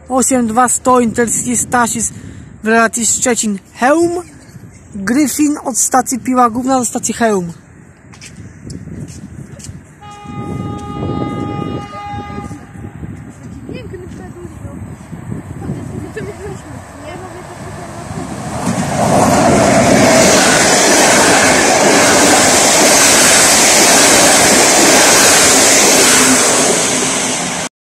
82100 Intercity Stasis w relacji Szczecin Chełm, Gryfin od stacji Piła Główna do stacji Chełm. Nie